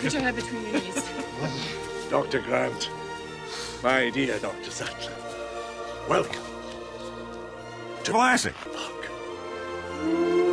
Put your head between your knees. Dr. Grant, my dear Dr. Sattler, welcome to Classic. Fuck.